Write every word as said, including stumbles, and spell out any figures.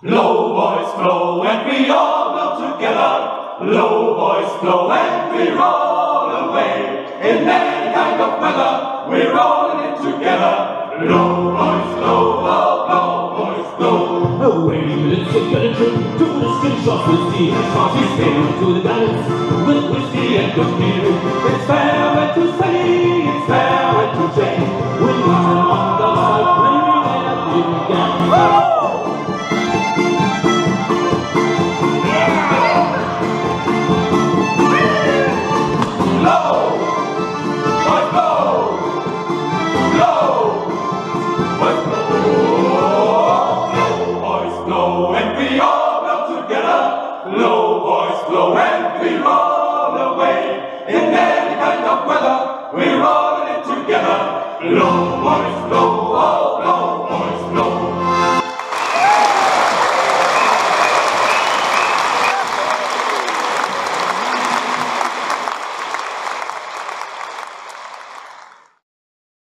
Low boys flow and we all blow together. Low boys flow and we roll away. In any kind of weather, we're rolling it together. Low boys flow, oh, low boys flow. Wait a minute, so get a trip to the skin shop with tea. Party stay to the dance with whiskey and good beer. It's fair way to say, it's fair way to change. When you turn on the side, play that you can. Low boys flow and we roll away. In any kind of weather, we're rolling it together. Low boys flow.